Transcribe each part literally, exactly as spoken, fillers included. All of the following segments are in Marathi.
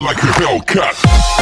like a Hellcat.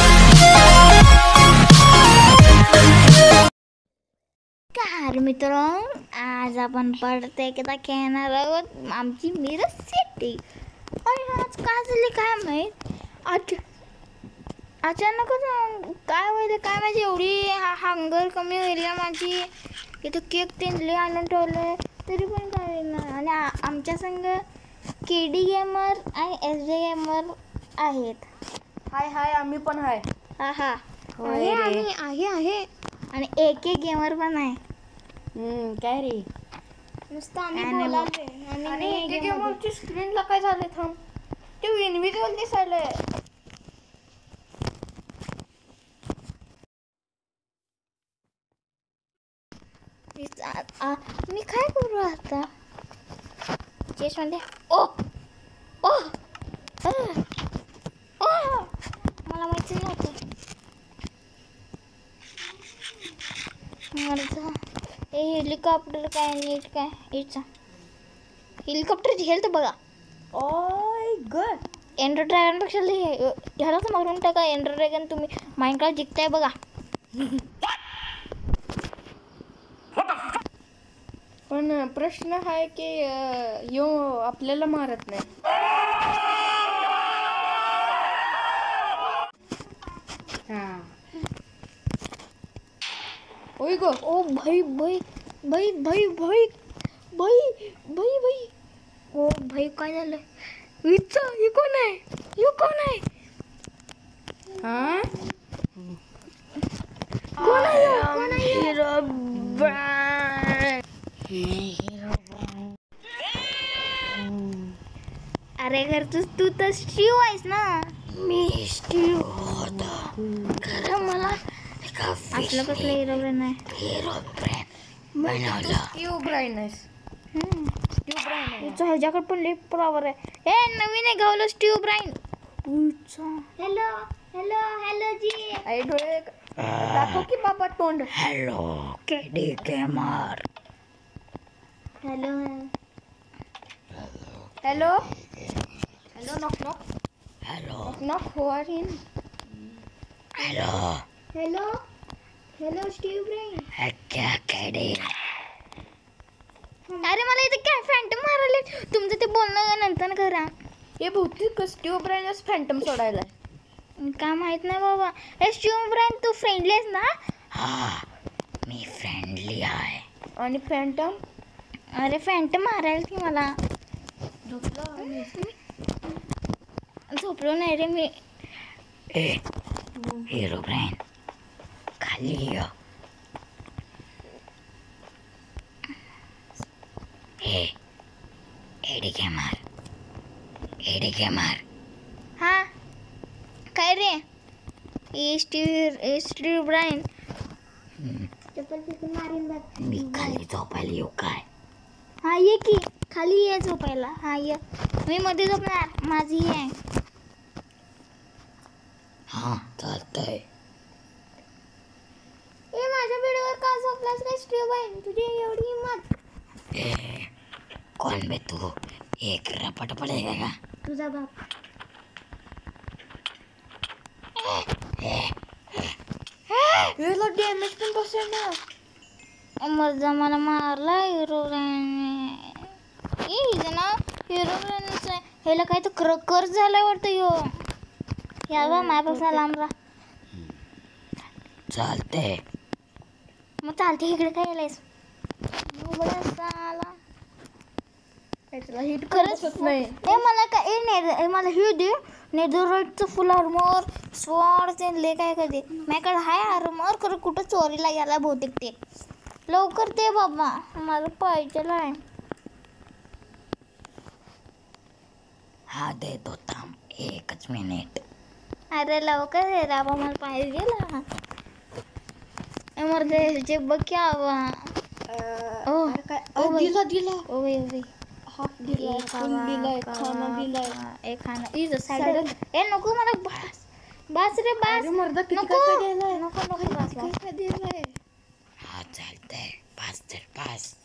कार मित्र, आज आपण परत एकदा खेळणार आहोत आमची मिरज सिटी. आणि आज काय झाले काय माहीत, आज अचानकच काय व्हायला काय माहिती, एवढी हंगर कमी होईल माझी. इथं केक तिनले आणून ठेवले तरी पण काय नाही. आणि आमच्या संग के डी गेमर आणि एस जे गेमर आहेत. हाय हाय आम्ही पण हाय. हा हा आहे आहे आहे आहे आणि एक एक गेमर पण आहे. हम्म काय रे, नुसतं आम्ही बोलालोय आणि आणि एक गेमरची स्क्रीनला काय झाले, थांब ते इनविजिबल दिसायलंय. मी काय करू आता चेस मध्ये. ओ ओ मला माहिती नव्हतं. मला हे हेलिकॉप्टर काय नीट काय इथचा हेलिकॉप्टरची हेल्थ बघा. ओय गड, एंडर ड्रॅगन पेक्षा ह्यालाच मारून टाका. एंडर ड्रॅगन तुम्ही माइनक्राफ्ट जिंकताय बघा. पण प्रश्न आहे की यो आपल्याला मारत नाही. हा ओय गो, ओ भाई भाई भाई भाई भाई भाई भाई भाई ओ भाई काय झालं. विचा हे कोण आहे, हे कोण आहे, हा कोण आहे कोण आहे. Herobrine. अरे घर तू तू तर स्टीव आहेस ना. मी स्टीव होता खरं. मला असलं कसलं हिरो ब्राइन आहे. हिरो ब्राइन स्टीव ब्राइन आहेस. स्टीव ब्राइन आहे. तुझं ह्याच्याकडे पण लिफ्ट पॉवर आहे. हे नवीन आहे गावलं Steve Brine. Hello hello hello जी. आई डोळे दाखव की बाबा तोंड. Hello KD gamer. Hello hello hello knock knock hello knock knock who are in. Hello hello hello Steve Brine. क्या केडी. अरे मला इथे काय फॅन्टम मारायला. तुमचं ते बोलणं नंतर करा. हे बहुतेक स्टीव ब्राइनच फॅन्टम सोडायला. काय माहित नाही बाबा. हे स्टीव ब्राइन तू फ्रेंडली आहेस ना. हा मी फ्रेंडली आहे. आणि फॅन्टम, अरे फॅन्टम मारायला की मला. झोपलो नाही रे मी. ए हिरो ब्राइन खाली ये. ए एडी गेमर एडी गेमर. हा काय रे. ए स्टीव ए स्टीव ब्राइन. चप्पल फेकून मारीन बघ. मी खाली झोपायला येऊ काय. हा ये की खाली ये झोपायला. हा ये. मी मध्ये झोपणार. माझी आहे. हा चालतंय. ए माझ्या बेडवर का झोपलास काय स्टीव ब्राइन. तुझी एवढी हिम्मत. ए कोण बे तू. एक रपट पडेगा का तुझा बाप. याला डॅमेज पण बसेल ना. मर्दा मला मारला हिरो ब्राइन. ना हिरो ब्राइनच आहे. ह्याला काय तर कर कर झालाय वाटतं ह्यो. याला माझ्यापासून लांब राहा. चालते मग चालते. इकडे काय यायलायस. हिट करत नाही. ए मला काय ए मला हे दे. नेदरराइटचं फुल आर्मर स्वॉर्ड ते ले काय कधी माझ्याकडे हाय आर्मर. खरं कुठं चोरीला गेला बहुतेक ते. लवकर ते बाबा मला पाहिजे आहे. हा दे तो थांब एकच मिनिट. अरे लवकर दे राबा मला पाहिजे ना. मर्दे जे बघ क्या हवा. ओ काय दिला दिला. O by O by half दिलाय, फुल दिलाय, खाना दिलाय. ए खाना इज साइड. ए नको मला बस बस रे बस. अरे मर्दा किती नको काय काय दिलाय. नको नको बस काय काय दिलाय. हा चालतंय. पाच तर पाच.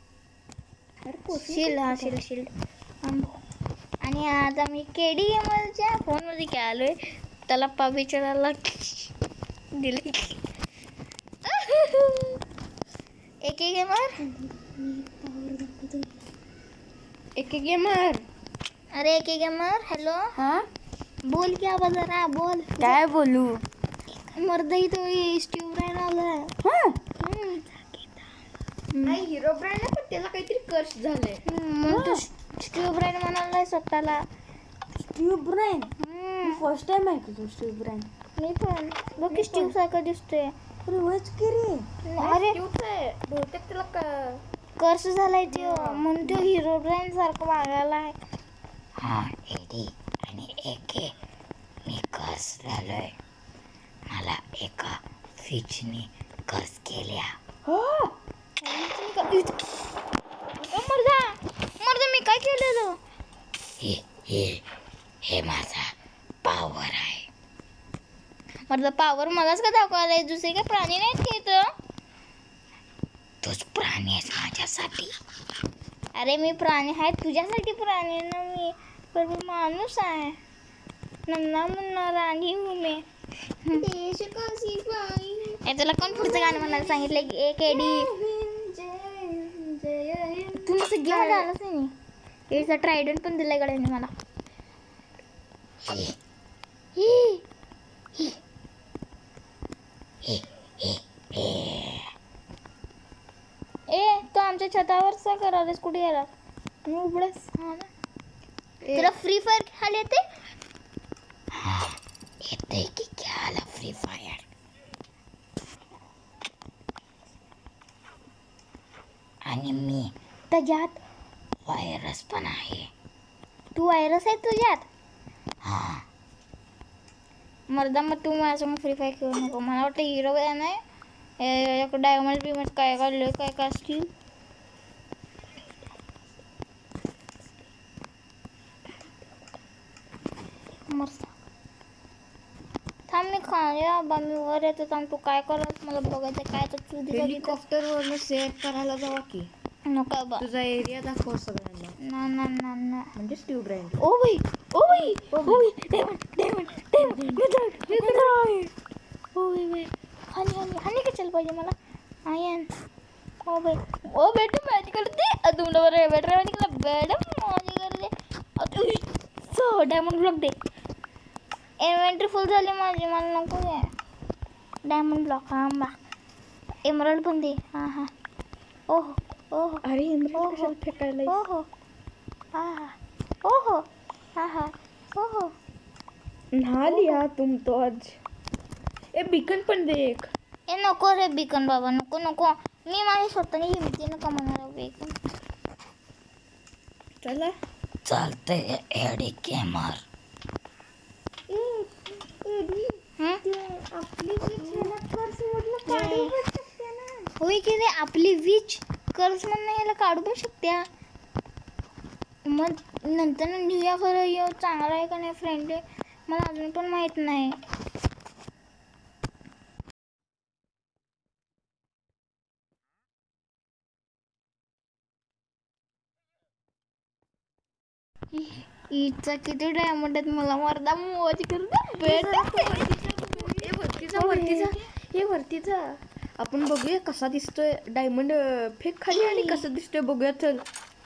शिल्ड हा शिल्ड शिल्ड. आणि आता मी केडी गेमरच्या फोनमध्ये खेळालोय. त्याला पा बिचाराला दिले. एक एक गेमर एक एक गेमर. अरे एक एक गेमर हॅलो. हा बोल क्या जरा बोल. काय बोलू. मर्दही तो स्टीव ब्रायन आलाय. नाही हिरो ब्रँड आहे पण त्याला काहीतरी कर्स झालंय. म्हणून तो स्टीव ब्रायन म्हणालाय स्वतःला. स्टीव ब्रँड फर्स्ट टाइम ऐकतो स्टीव ब्रँड. मी पण बघ की स्टीव सारखं दिसतोय. अरे वच की रे. अरे बहुतेक त्याला कर्स झालाय तो म्हणून तो हिरो ब्रायन सारखं वागायलाय. हा एडी आणि एके मी कर्स झालोय. मला एका फिचनी कर्स केल्या. मर्दा मर्दा मी काय केलेलं. हे हे हे माझा पावर आहे. मर्दा पावर मलाच का दाखवायलाय. दुसरे काय प्राणी नाहीत का इथं. तूच प्राणी आहेस माझ्यासाठी. अरे मी प्राणी आहे तुझ्यासाठी प्राणी ना. मी पण मी माणूस आहे. नन्ना मुन्ना राणी हूँ मैं. तुला कोण पुढचं गाणं म्हणायला सांगितलं की एक एडी. तू नुसतं गेम आलाच नाही. एडीचा ट्रायडंट पण दिलाय गड्याने मला. हे ही हे हे हे हे ए तो आमच्या छतावरचा करायलास कुठे गेला. मी उघडच हा ना. तुला फ्री फायर खेळायला येते. हा येते की खेळायला फ्री फायर. आणि मी त्याच्यात व्हायरस पण आहे. तू व्हायरस आहे तुझ्यात. हा मर्दा मग तू माझ्यासमोर फ्री फायर खेळू नको. मला वाटतं हिरो नाही डायमंड बिमंड काय काढलं काय काय असतील. मस्त थांब मी खाया बा मी वर येतो. थांब तू काय करत मला बघायचं काय तर तू दिलं हेलिकॉप्टर वरनं सेट करायला जावा की. नको बा तुझा एरिया दाखव सगळ्यांना. ना ना ना ना म्हणजे स्टीव ब्रँड. ओ भाई ओ भाई ओ भाई डायमंड डायमंड डायमंड मित्रांनो मित्रांनो ओ भाई हनी हनी हनी का चल पाहिजे मला. आयन ओ भाई ओ बेटे मॅच करते तुमला बरं बेटर म्हणजे का मॅडम माझी करते. सो डायमंड ब्लॉक दे. इन्व्हेंटरी फुल झाली माझी मला नको आहे. डायमंड ब्लॉक हा बा. एमराल्ड पण दे. हां हां ओहो ओहो अरे इमरान कशाला फेकायला. ओहो हा हा ओहो हा हा ओहो नहा लिया तुम तो आज. ए बीकन पण दे एक. ए नको रे बिकन बाबा नको नको. मी माझ्या स्वतःने हिमतीनं कमवणार बेकन. चला चालतंय एडी गेमर. होय की रे आपली वीज कर्ज म्हणून याला काढू पण शकते. मग नंतर न्यू इयर खरं येऊ चांगला आहे का नाही फ्रेंड मला अजून पण माहीत नाही. इथचा किती डायमंड आहेत मला मर्दा मोज करते ए वरतीचा वरतीचा हे वरतीचा आपण बघूया कसा दिसतोय. डायमंड फेक खाली आणि कसं दिसतोय बघूया. चल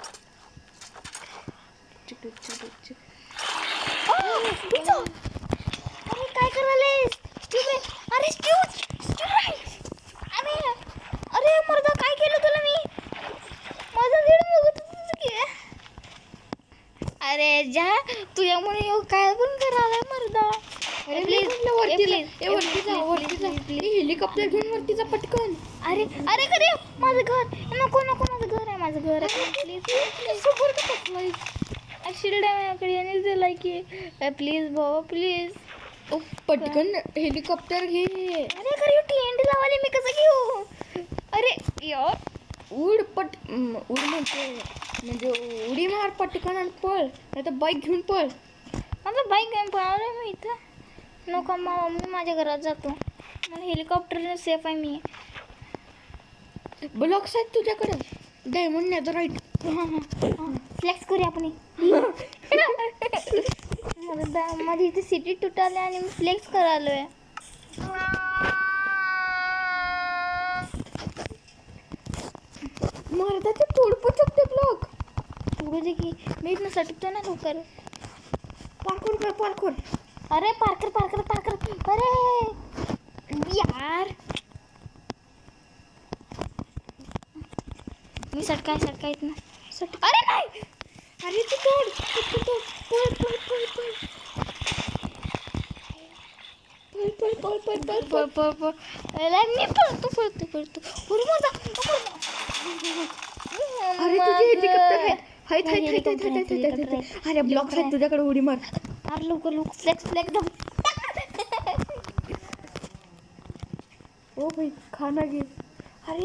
अरे काय करायलेस अरे स्टीव अरे अरे मर्दा काय केलं तुला मी. माझा दीड बघत होतं की. अरे जा तुझ्यामुळे येऊ काय पण करायला मर्दा. अरे हेलिकॉप्टर घेऊन वरतीचा पटकन. अरे अरे खरे माझं घर नको नको माझं घर आहे माझं घर आहे प्लीज. शिल्ड आहे माझ्याकडे आणि दिलाय की प्लीज भाऊ प्लीज. पटकन हेलिकॉप्टर घे. अरे खरे टी लावाले मी कसं घेऊ. अरे यार उड पट उड म्हणते म्हणजे उडी मार पटकन आणि पळ नाही तर बाईक घेऊन पळ. माझं बाईक घेऊन पळालं मी इथं. नको मामा मी माझ्या घरात जातो. मला हेलिकॉप्टर सेफ आहे. मी ब्लॉक्स आहेत तुझ्याकडे. डायमंड नेदराईट फ्लेक्स करूया आपण. मर्दा माझी इथे सिटी तुटाले आणि मी फ्लेक्स करालोय. मर्दा ते तोडपू शकते ब्लॉक. पुढे दे की मी इथनं सटकतो ना लवकर. पार्कोर कर पार्कोर. अरे पार्कर पार्कर पार्कर अरे यार मी सटकाय सटकाय इथनं सट. अरे नाही अरे तू तोड तू तोड पळ पळ पळ पळ पळ पळ पळ पळ पळ पळ पळ पळ. अरे मी पळतो पळतो पळतो. अरे माझा अरे तुझे हेलिकॉप्टर आहेत. हाय हाय हाय हाय हाय. अरे ब्लॉक आहेत तुझ्याकडे, उडी मार. अरे लवकर लवकर फ्लेक्स फ्लेक्स दम. ओ भाई खाना घे. अरे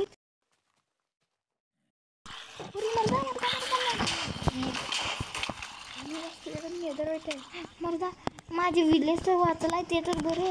मर्दा माझे विलेज तर वाचलाय ते तर बरं.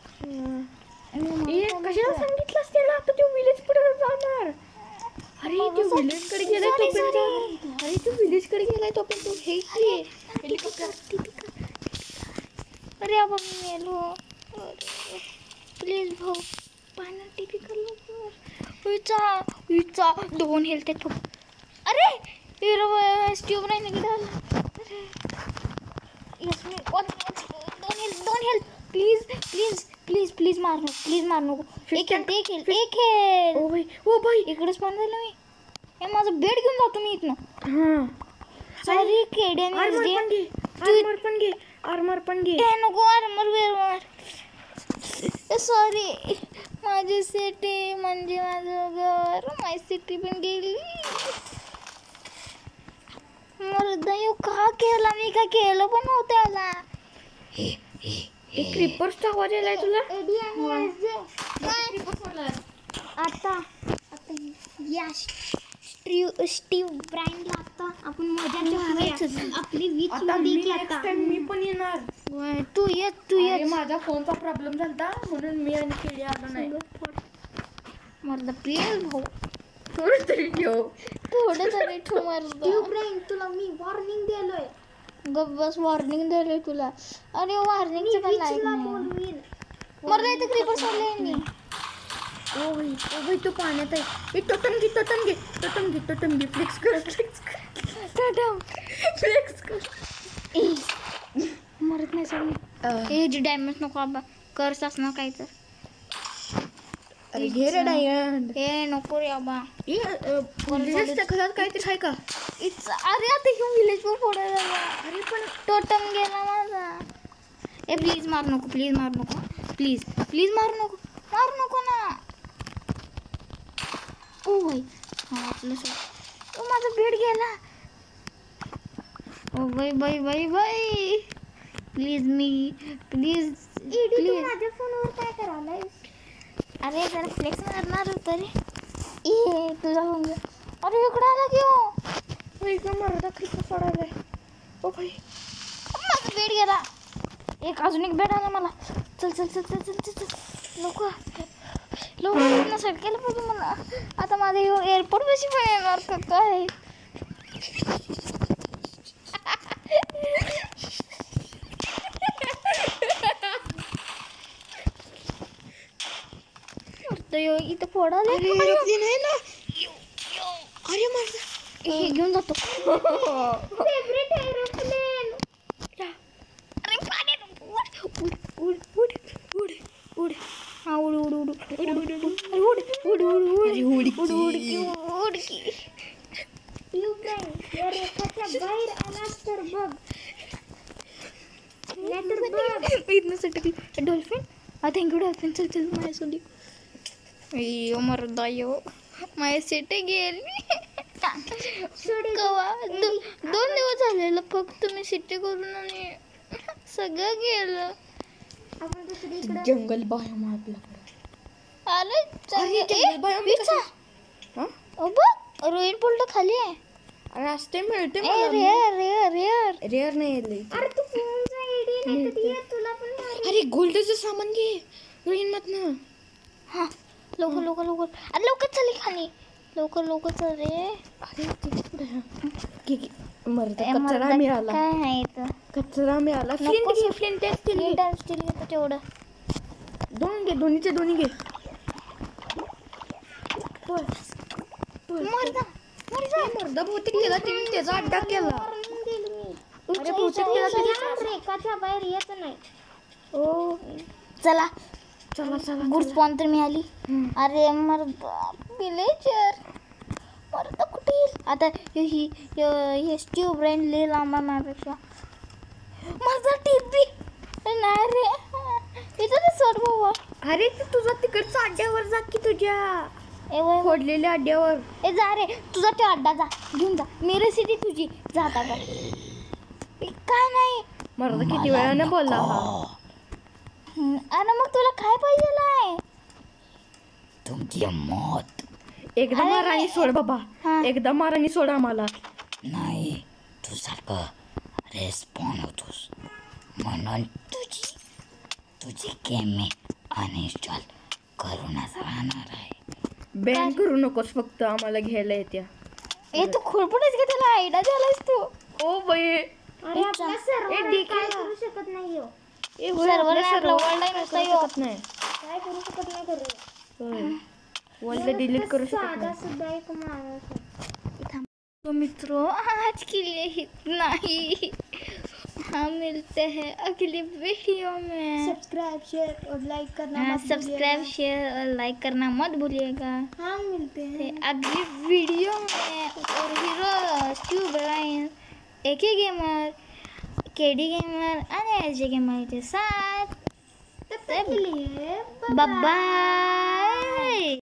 ए कशाला सांगितलंस त्याला? आता तो विलेज पुढे जाणार. अरे तो विलेज कडे गेलाय तो पण. अरे तो विलेज कडे गेलाय तो पण. तू हे घे हेलिकॉप्टर. अरे बाबा मी मेलो. प्लीज भाऊ पाण्यात टिपिकल लवकर. विचा विचा दोन हेल्थ आहेत. अरे ट्यूब नाही निघाला. यस मी दोन हेल्थ दोन health. Please please please please मार नको प्लीज मार नको. एक हेल्थ एक हेल्थ एक हेल्थ. ओ भाई ओ भाई इकडेच पण झालं मी. हे माझं बेड घेऊन जातो मी इथनं. हां सॉरी केड्याने आर्मर पण घे. आर्मर पण घे. आर्मर पण घे. ए नको आर्मर वेअर. सॉरी माझी सिटी म्हणजे माझं घर. माझी सिटी पण गेली. मर्दा येऊ का केला मी? काय केलं पण नव्हतं याला. एक क्रीपर्सचा आवाज यायलाय तुला? आता आता या स्टीव स्टीव ब्राईनला आता आपण मजा घेऊया. आपली वीज आता मी उडी की नेक्स्ट आता टाइम मी पण येणार. होय, तू ये तू अरे ये. माझा फोनचा प्रॉब्लेम झालता म्हणून मी आणि केली आलो नाही. मर्दा प्लीज भाऊ थोडं तरी ठेव. थोडं तरी ठेव मर्दा. स्टीव ब्राईन तुला मी वॉर्निंग द्यालोय. गप बस वॉर्निंग दिले तुला. अरे वॉर्निंगचं पण लाईक नाही. मर्दा इथे क्रीपर सोडले मी. ओ भाई ओ भाई तू पाण्यात आहे. हे टोटम घे टोटम घे टोटम घे टोटम घे. फ्लेक्स कर फ्लेक्स कर टोटम फ्लेक्स कर. मरत नाही सर. हे जी डॅमेज नको आबा. कर्स असणार काही तर. अरे घे रे डायमंड. हे नको रे आबा. ए विलेजच्या घरात काहीतरी आहे का? इट्स अरे आता घेऊन विलेज पण फोडायला लागला. अरे पण टोटम गेला माझा. ए प्लीज मार नको प्लीज मार नको प्लीज प्लीज मार नको मार नको ना. ओ भाई हा आपलं सर. ओ माझा बेड गेला. ओ बाई बाई बाई बाई प्लीज मी प्लीज प्लीज. माझ्या फोनवर काय करायलाय? अरे जरा फ्लेक्स मारणार होतं रे. ए तुझा होऊन गया. अरे इकडं आला की हो. इकडं मर्दा क्रीपर सोडायलाय. ओ भाई माझा बेड गेला. एक अजून एक बेड आला मला. चल चल चल चल चल चल चल लवकर लवकर सेट केलं पाहिजे मला. आता माझे एअरपोर्ट कशी पण येणार का काय? इथं फोडाले. नाही ना. अरे मर्दा हे घेऊन जातो. Favourite aeroplane. अरे पाण्यात उड उड उड उड उड. हा उड उड उड उड उड उड उड उड उड उड अरे उड उड उड की उड की. यू ब्राईन या रेखाच्या बाहेर आलास तर बघ. नाहीतर बघ. इथनं सटकली. डॉल्फिन हा थँक्यू डॉल्फिन. चल चल माझ्यासोबत. अय्यो मर्दा यो माझी सिटी गेली. कवा दो, दोन दिवस झालेलं फक्त मी सिटी करून आणि सगळं गेलं. आपण दुसरीकडे जंगल बायोम आपल्याकडे. अरे अरे जंगल बायोम विचा. हां ओ बघ रोईन पोल्ट खाली आहे. रास्ते मिळते ए रेअर रेअर रेअर रेअर नाही येले. अरे तू फोनचा आयडी नाही कधी तुला पण. अरे गोल्डचं सामान घे रोईन मधनं. हां लवकर लवकर लवकर. अरे लवकर चल खाली. लवकर लवकर चल रे. अरे घे, घे. मर्द ए, कचरा मर्दा, मिळाला काय आहे इथं? कचरा मिळाला नको फ्लिंट घे सर. फ्लिंट आहे, स्टील घे. नीट आणि स्टील घेतो तेवढं. दोन घे दोन्हीचे दोन्ही घे पळ, पळ. मर्दा, मर्दा. ए, मर्दा बहुतेक त्याला तिने त्याचा अड्डा केला मारून गेली मी. अरे बहुतेक त्याला उचल, तिने उचल, रेखाच्या बाहेर येत नाही. ओ चला चला चला गुड चला. स्पॉन तर मिळाली. हम्म. अरे मर्दा विलेजर मर्दा कुठे येईल आता? हे ही हे स्टीव ब्रेन लई लांब आहे माझ्यापेक्षा. मर्दा टीपी नाही रे, इथं ते सोड बाबा. अरे तू तुझा तिकडचा अड्ड्यावर जा की तुझ्या ए वय फोडलेल्या अड्ड्यावर. ए जा रे, तुझा तो अड्डा जा, घेऊन जा. मेरे सिटी तुझी जाता का? काय नाही. मर्द किती वेळाने बोलला हा. हम्म, अरे मग तुला काय पाहिजे आहे? तुमची मौत. एकदा अरे मार आणि सोड बाबा. हा. एकदा मार आणि सोड आम्हाला. नाही, तू सारखं रेस्पॉन होतोस म्हणून तुझी तुझी गेम मी अनइन्स्टॉल करूनच राहणार आहे. बॅन करू नकोस, फक्त आम्हाला घ्यायला येत्या. ए तू खोडपणच का त्याला आयडिया झालास तू? ओ बाई अरे आपला ए डीके करू शकत नाही हो. ए होय, सर्वर आपल्या नाही, आपला सर्वर world काय आहे करू नुसता शकत नाही. काय करू शकत नाही करू. होय. वर्ल्ड डिलीट करू शकत नाही. सुद्धा एक माणूस तो मित्रों आज के लिए इतना ही. हाँ मिलते हैं अगली वीडियो में. सब्सक्राइब शेयर और लाइक करना हाँ मत सब्सक्राइब शेयर और लाइक करना मत भूलिएगा. हाँ मिलते हैं. ते अगली वीडियो में और hero Steve Brine, AK gamer, KD gamer आणि एजे गेमर के साथ. तब तक के लिए बाय बाय.